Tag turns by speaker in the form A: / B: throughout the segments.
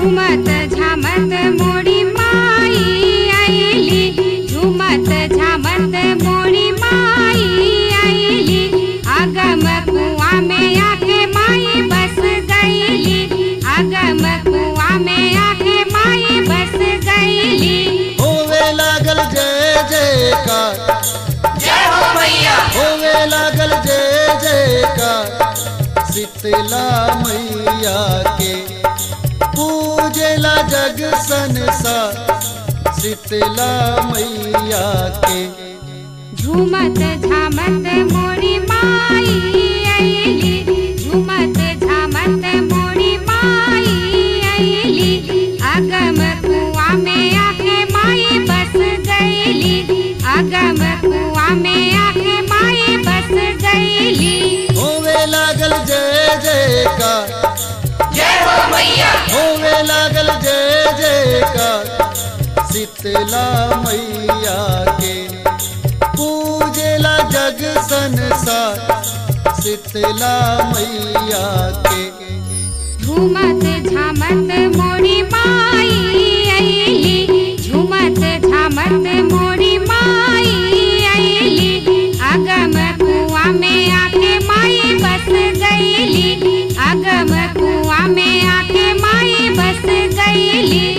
A: झूमत झामत मोरी माई आईली, झूमत झामत मोरी माई आईली। आगम कुआ में आके माई बस गईली, आगम कुआ में आके माई बस गईली।
B: होवे लागल जय जयकार,
C: जय हो मैया।
B: होवे लागल जय जयकार, शीतला मैया के पूजेला जग संसार, शीतला मैया के।
A: झूमत झामत मोरी माई आईली, झूमत झामत मोरी माई आईली। आगम कुआ में आके माई बस गईली, आगम कुआ में आके माई बस गईली।
B: होवे लागल जय जयकार,
C: जय हो मैया।
B: होवे लागल जय जयकार, शीतला मैया के पूजेला जग संसार, शीतला मैया के।
A: झूमत झामत मोरी माई आईली, झूमत झामत मोरी माई आईली। आगम कुआ में आके माई बस गईली, आगम कुआ में आके माई बस गईली।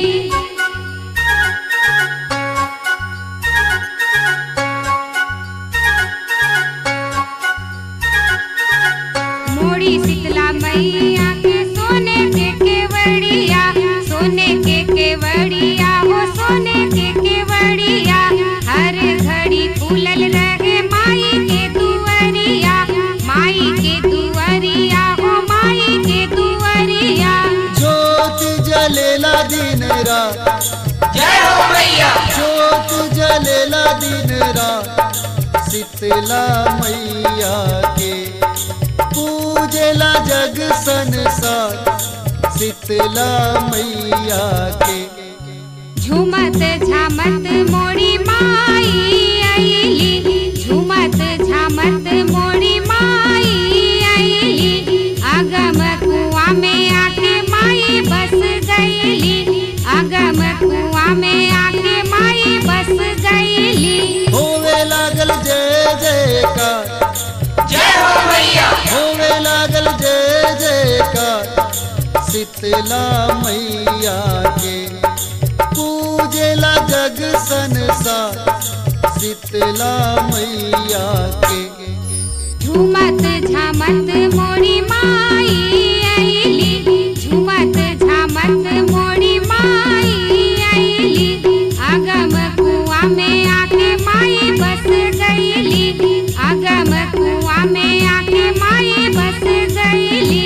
A: मोरी शीतला मैया के सोने के केवड़िया, सोने के केवड़िया हो सोने के केवड़िया। हर घड़ी फूलल रहे माई के दुआरिया, माई के दुआरिया हो माई के दुआरिया।
B: ज्योति जलेला दिन रात,
C: जय हो मैया।
B: ज्योति जलेला दिन रात, शीतला मैया के पूजेला जग संसार, शीतला मैया के।
A: झूमत झामत मोरी माई आईली, झूमत झामत मोरी माई आईली। आगम कुआ में आके माई बस गईली, आगम कुआ में आके माई बस गईली।
B: होवे लागल जय जयकार,
C: जय हो मैया।
B: होवे लागल जय जयकार, शीतला मैया के पूजेला जग संसार, शीतला मैया के।
A: झूमत झामत मोरी माई आईली, झूमत झामत मोरी माई आईली। आगम कुआ में आके माई बस गईली, आगम कुआ में आके माई बस गईली।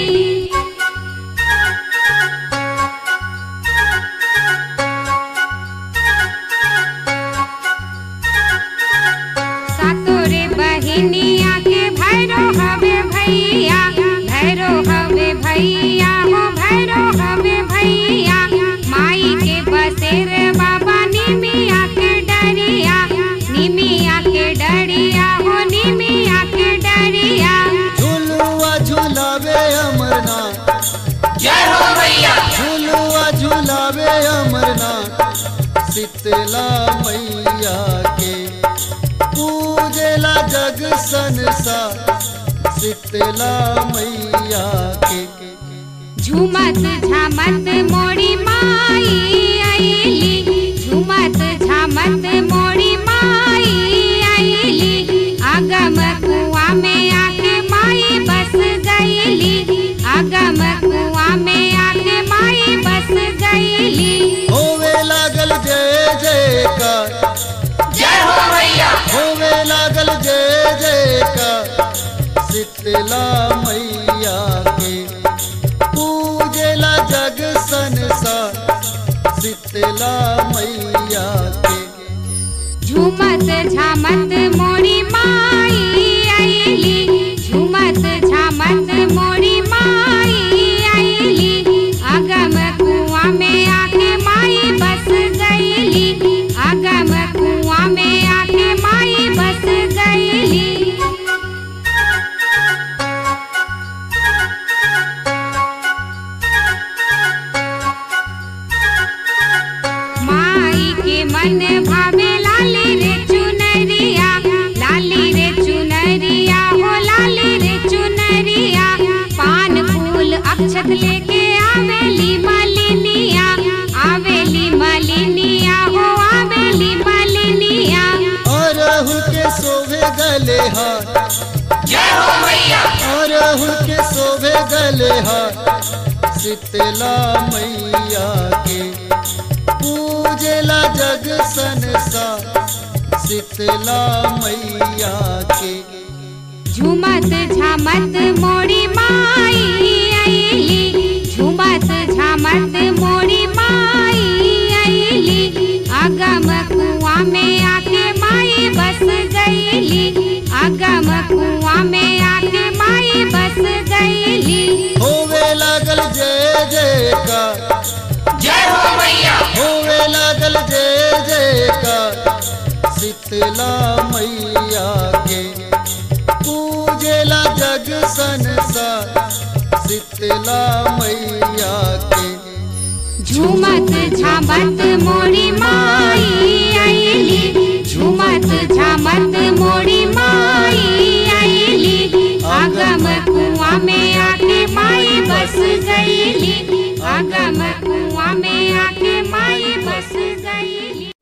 A: सातोरे बहिनिया के भैरो हवे भैया, भैरो हवे भैया हो भैरो हवे भैया। माई के बसेर बाबा निमिया के डरिया, निमिया के डरिया हो निमिया के डरिया।
B: झुलुआ झुलावे अमरनाथ,
C: जय हो मैया।
B: झुलुआ झुलावे अमरनाथ, शीतला मैया के पूजेला जग संसार, शीतला मैया के।
A: झूमत झामत मोरी माई आईली, झूमत झामत मोरी माई आईली। आगम कुआ में आके माई बस गईली, आगम कुआ में आके माई बस गईली।
B: होवे लागल जय जयकार,
C: जय हो मैया।
B: होवे लागल जय जयकार, शीतला मैया के पूजेला जग संसार, शीतला मैया के।
A: झूमत झामत मोरी माई आईली, झूमत झामत मोरी माई आईली। आगम कुआ में आके माई बस गईली, आगम कुआ में आके माई बस गईली। मन भावे लाली रे चुनरिया, लाली रे चुनरिया हो लाली रे चुनरिया। पान फूल अक्षत लेके आवेली मालिनिया, आवेली मालिनिया हो आवेली मालिनिया।
B: अरहुल के शोभे गले हार,
C: जय हो मैया।
B: अरहुल के शोभे गले हार, शीतला मैया के पूजेला जग संसार, शीतला मैया के।
A: झूमत झामत मोड़ी माई आईली, झूमत झामत मोड़ी माई आईली। अगम कुआं में आके माई बस गईली, अगम कुआं में आके माई बस गईली।
B: होवे लागल जय जयकार,
C: जय हो मैया।
B: होवे लागल जय जयकार, शीतला मैया के पूजेला जग संसार, शीतला मैया के।
A: झूमत झामत मोड़ी माई आईली, झूमत झामत मोड़ी माई आईली। अगम कुआं में आके माई बस गईली, अगम कुआं में आके माई बस गईली।